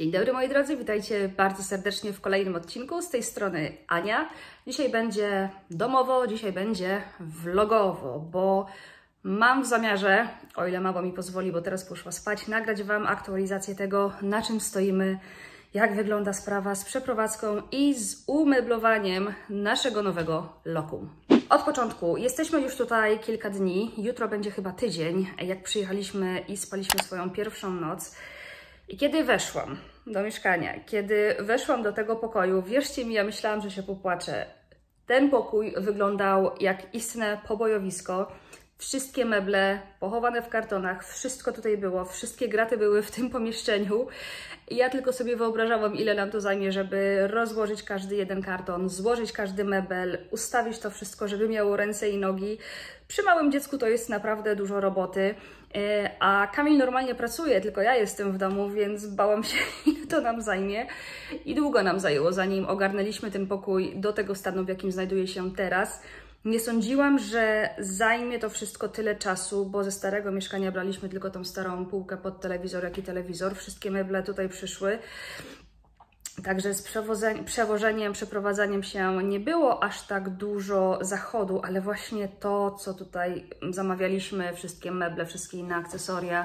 Dzień dobry moi drodzy, witajcie bardzo serdecznie w kolejnym odcinku. Z tej strony Ania. Dzisiaj będzie domowo, dzisiaj będzie vlogowo, bo mam w zamiarze, o ile mama mi pozwoli, bo teraz poszła spać, nagrać Wam aktualizację tego, na czym stoimy, jak wygląda sprawa z przeprowadzką i z umeblowaniem naszego nowego lokum. Od początku, jesteśmy już tutaj kilka dni, jutro będzie chyba tydzień, jak przyjechaliśmy i spaliśmy swoją pierwszą noc. I kiedy weszłam do mieszkania, kiedy weszłam do tego pokoju, wierzcie mi, ja myślałam, że się popłaczę. Ten pokój wyglądał jak istne pobojowisko. Wszystkie meble pochowane w kartonach, wszystko tutaj było, wszystkie graty były w tym pomieszczeniu. I ja tylko sobie wyobrażałam, ile nam to zajmie, żeby rozłożyć każdy jeden karton, złożyć każdy mebel, ustawić to wszystko, żeby miało ręce i nogi. Przy małym dziecku to jest naprawdę dużo roboty, a Kamil normalnie pracuje, tylko ja jestem w domu, więc bałam się, ile to nam zajmie. I długo nam zajęło, zanim ogarnęliśmy ten pokój do tego stanu, w jakim znajduje się teraz. Nie sądziłam, że zajmie to wszystko tyle czasu, bo ze starego mieszkania braliśmy tylko tą starą półkę pod telewizor, jak i telewizor. Wszystkie meble tutaj przyszły. Także z przewożeniem, przeprowadzaniem się nie było aż tak dużo zachodu, ale właśnie to, co tutaj zamawialiśmy, wszystkie meble, wszystkie inne akcesoria,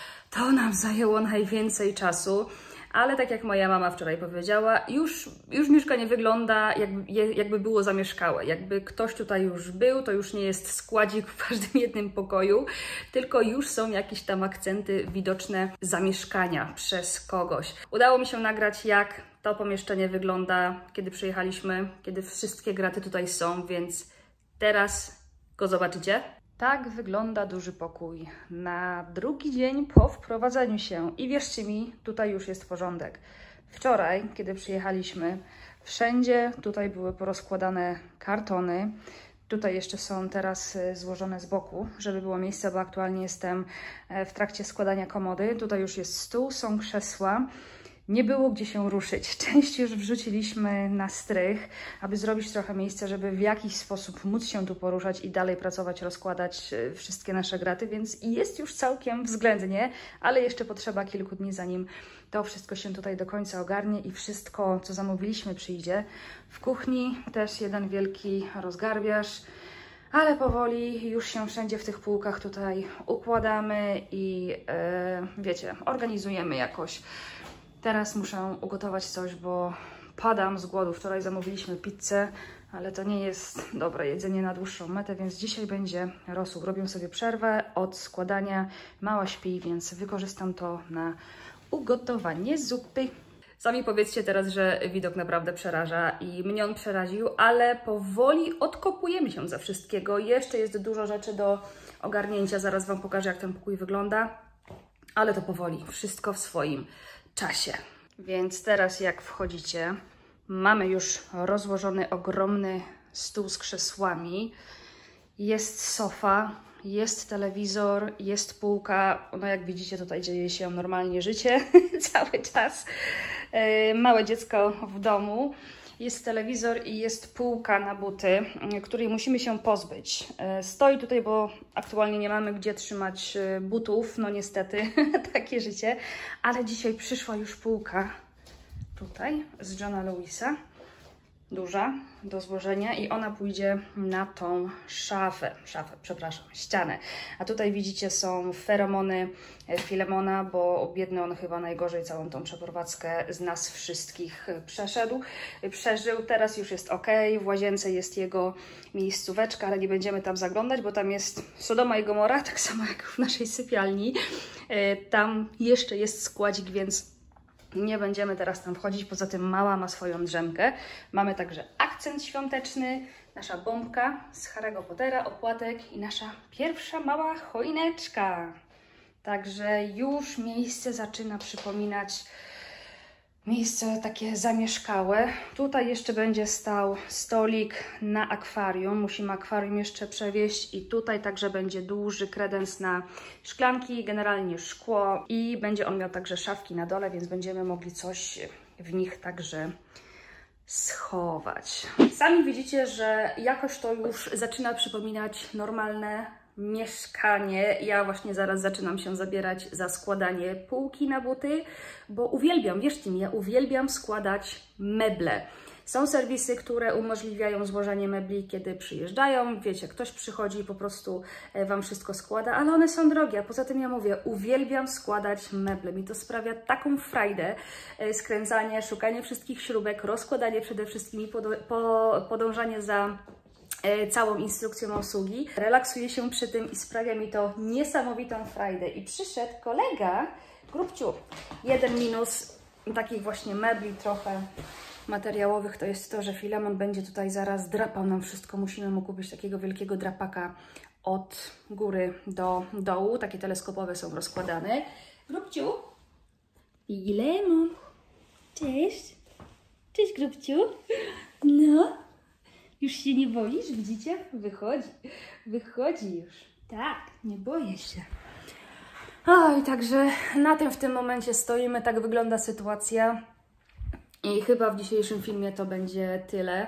to nam zajęło najwięcej czasu. Ale tak jak moja mama wczoraj powiedziała, już mieszkanie wygląda jakby było zamieszkałe. Jakby ktoś tutaj już był, to już nie jest składzik w każdym jednym pokoju, tylko już są jakieś tam akcenty widoczne zamieszkania przez kogoś. Udało mi się nagrać, jak to pomieszczenie wygląda, kiedy przyjechaliśmy, kiedy wszystkie graty tutaj są, więc teraz go zobaczycie. Tak wygląda duży pokój na drugi dzień po wprowadzeniu się i wierzcie mi, tutaj już jest porządek. Wczoraj, kiedy przyjechaliśmy, wszędzie tutaj były porozkładane kartony. Tutaj jeszcze są teraz złożone z boku, żeby było miejsce, bo aktualnie jestem w trakcie składania komody. Tutaj już jest stół, są krzesła. Nie było gdzie się ruszyć. Część już wrzuciliśmy na strych, aby zrobić trochę miejsca, żeby w jakiś sposób móc się tu poruszać i dalej pracować, rozkładać wszystkie nasze graty, więc jest już całkiem względnie, ale jeszcze potrzeba kilku dni, zanim to wszystko się tutaj do końca ogarnie i wszystko, co zamówiliśmy, przyjdzie. W kuchni też jeden wielki rozgarbiarz, ale powoli już się wszędzie w tych półkach tutaj układamy i wiecie, organizujemy jakoś. Teraz muszę ugotować coś, bo padam z głodu. Wczoraj zamówiliśmy pizzę, ale to nie jest dobre jedzenie na dłuższą metę, więc dzisiaj będzie rosół. Robię sobie przerwę od składania. Mała śpi, więc wykorzystam to na ugotowanie zupy. Sami powiedzcie teraz, że widok naprawdę przeraża i mnie on przeraził, ale powoli odkopujemy się ze wszystkiego. Jeszcze jest dużo rzeczy do ogarnięcia. Zaraz Wam pokażę, jak ten pokój wygląda, ale to powoli. Wszystko w swoim czasie. Więc teraz jak wchodzicie, mamy już rozłożony ogromny stół z krzesłami, jest sofa, jest telewizor, jest półka, no jak widzicie tutaj dzieje się normalnie życie cały czas, małe dziecko w domu. Jest telewizor i jest półka na buty, której musimy się pozbyć. Stoi tutaj, bo aktualnie nie mamy gdzie trzymać butów, no niestety, takie życie. Ale dzisiaj przyszła już półka tutaj z Johna Lewisa, duża, do złożenia i ona pójdzie na tą ścianę. A tutaj widzicie są feromony Filemona, bo biedny on chyba najgorzej całą tą przeprowadzkę z nas wszystkich przeżył. Teraz już jest ok, w łazience jest jego miejscóweczka, ale nie będziemy tam zaglądać, bo tam jest Sodoma i Gomora, tak samo jak w naszej sypialni. Tam jeszcze jest składzik, więc nie będziemy teraz tam wchodzić, poza tym mała ma swoją drzemkę. Mamy także akcent świąteczny, nasza bombka z Harry'ego Pottera, opłatek i nasza pierwsza mała choineczka. Także już miejsce zaczyna przypominać miejsce takie zamieszkałe. Tutaj jeszcze będzie stał stolik na akwarium. Musimy akwarium jeszcze przewieźć i tutaj także będzie duży kredens na szklanki, generalnie szkło i będzie on miał także szafki na dole, więc będziemy mogli coś w nich także schować. Sami widzicie, że jakoś to już zaczyna przypominać normalne mieszkanie. Ja właśnie zaraz zaczynam się zabierać za składanie półki na buty, bo uwielbiam, wierzcie mi, ja uwielbiam składać meble. Są serwisy, które umożliwiają złożenie mebli, kiedy przyjeżdżają. Wiecie, ktoś przychodzi i po prostu Wam wszystko składa, ale one są drogie. A poza tym ja mówię, uwielbiam składać meble. Mi to sprawia taką frajdę. Skręcanie, szukanie wszystkich śrubek, rozkładanie przede wszystkim i podążanie za całą instrukcją obsługi. Relaksuję się przy tym i sprawia mi to niesamowitą frajdę. I przyszedł kolega, Grubciu. Jeden minus takich właśnie mebli trochę materiałowych to jest to, że Filemon będzie tutaj zaraz drapał nam wszystko. Musimy mu kupić takiego wielkiego drapaka od góry do dołu. Takie teleskopowe są rozkładane. Grubciu. Filemon. Cześć. Cześć, Grubciu. No. Już się nie boisz? Widzicie? Wychodzi. Wychodzi już. Tak, nie boję się. Oj, także na tym w tym momencie stoimy. Tak wygląda sytuacja. I chyba w dzisiejszym filmie to będzie tyle,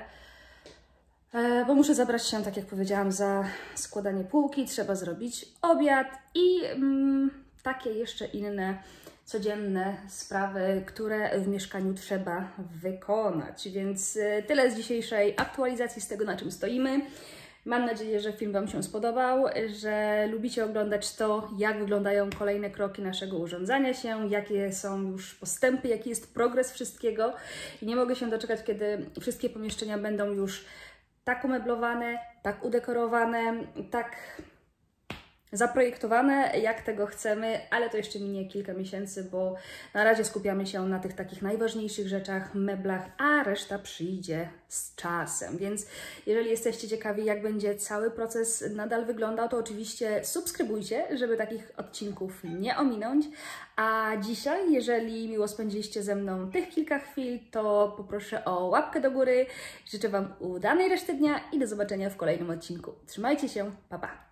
bo muszę zabrać się, tak jak powiedziałam, za składanie półki, trzeba zrobić obiad i takie jeszcze inne codzienne sprawy, które w mieszkaniu trzeba wykonać. Więc tyle z dzisiejszej aktualizacji z tego, na czym stoimy. Mam nadzieję, że film Wam się spodobał, że lubicie oglądać to, jak wyglądają kolejne kroki naszego urządzania się, jakie są już postępy, jaki jest progres wszystkiego. I nie mogę się doczekać, kiedy wszystkie pomieszczenia będą już tak umeblowane, tak udekorowane, tak zaprojektowane, jak tego chcemy, ale to jeszcze minie kilka miesięcy, bo na razie skupiamy się na tych takich najważniejszych rzeczach, meblach, a reszta przyjdzie z czasem. Więc jeżeli jesteście ciekawi, jak będzie cały proces nadal wyglądał, to oczywiście subskrybujcie, żeby takich odcinków nie ominąć. A dzisiaj, jeżeli miło spędziliście ze mną tych kilka chwil, to poproszę o łapkę do góry. Życzę Wam udanej reszty dnia i do zobaczenia w kolejnym odcinku. Trzymajcie się, pa pa!